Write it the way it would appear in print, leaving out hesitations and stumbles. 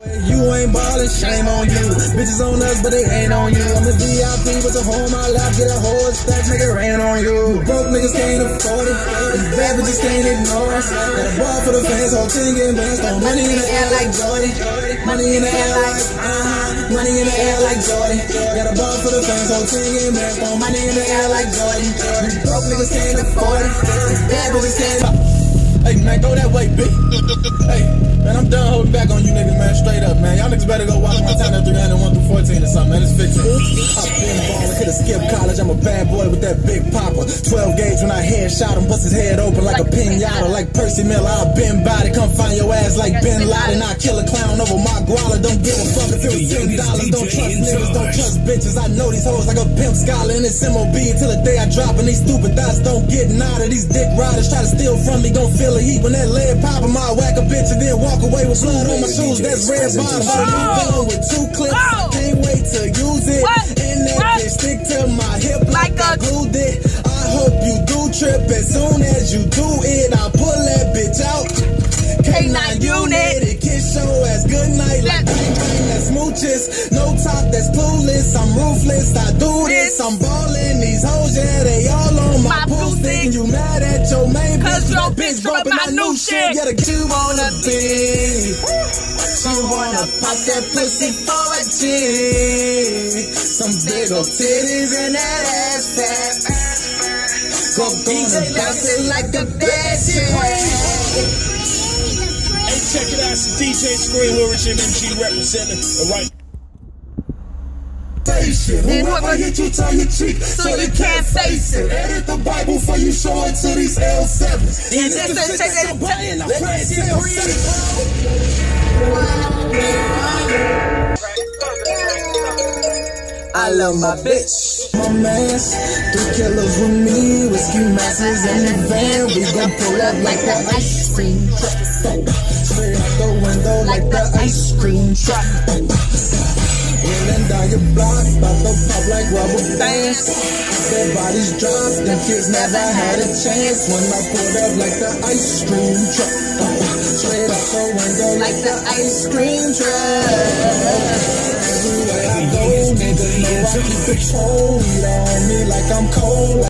You ain't ballin', shame on you. Bitches on us, but they ain't on you. I'm a VIP with a hole in my lap, get a whole stack, make it rain on you. Broke niggas can't afford it, these bad bitches can't ignore us. Got a ball for the fans, whole thing getting bands, throw money in the air like Jordan. Money in the air like, money in the air like Jordan. Got a ball for the fans, whole thing getting bands, throw money in the air like Jordan. These broke niggas can't afford it, these bad bitches can't. Hey man, go that way, B. Hey, man, I'm done holding back on you niggas, man. Straight up, man. Y'all niggas better go watch Montana 301 through 14 or something, man. It's 15. I've been ballin', could've skipped college. I'm a bad boy with that big popper. 12 gauge when I headshot him, bust his head open like a pinata. Like Percy Miller, I've been body. Come find your ass like Bin Laden. I kill a clown over my guala. Don't give a fuck if it was $10. Don't trust niggas, don't trust bitches. I know these hoes like a pimp scholar. And it's MOB until the day I drop. And these stupid thoughts don't get nada. These dick riders try to steal from me, gon' feel the heat when that lead pop. I might whack a bitch and then walk away with blood on my shoes. That's red bottom. But I'm going with 2 clips. I can't wait to use it. And that bitch stick to my hip like I glued it. I hope you do trip as soon as you do it. I'll pull that bitch out. K9 unit. Kiss your ass good night like bang bang. That's smooches. No top, that's clueless. I'm ruthless. I do this. I'm ballin'. These hoes, yeah, they all on my pool stick. You mad at your main bitch? Your bitch bumpin' my new shit. Yeah, you wanna be. She wanna pop that pussy for a G. Some big ol' titties and that ass fat. Go DJ bouncing like a bad shit. Hey, check it out, it's DJ Scream with Rich MG representing the right. Whoever hit you, tell your cheek so you can't face it. Edit the Bible for you, show it to these L7s. These niggas take that brain, I pray it's I love my bitch. My mans, 3 killers with me, whiskey masses in the van. We gon' pull up like the ice cream truck. Straight out the window like the ice cream truck. Rolling down your block, bout to pop like rubber bands. Their bodies dropped, them kids never had a chance. When I pulled up like the ice cream truck. Straight out the window like the ice cream truck. Everywhere I go, niggas know I keep it cold. On me like I'm cold.